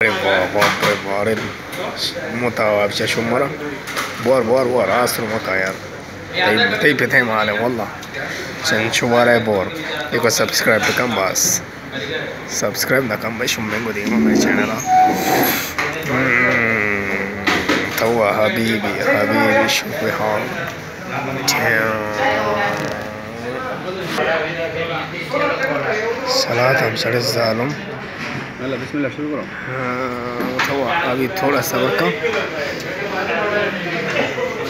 بار المتعة بشاشة مرة بور عصر متعة يار. طيب تيم على والله عشان نشوف على بور يكو سبسكرايب بكم بس سبسكرايب بكم بس من قديم ما channel توا حبيبي شوفي حال صلاة أمسر الظالم. يلا بسم الله شروع توا أبي थोड़ा सा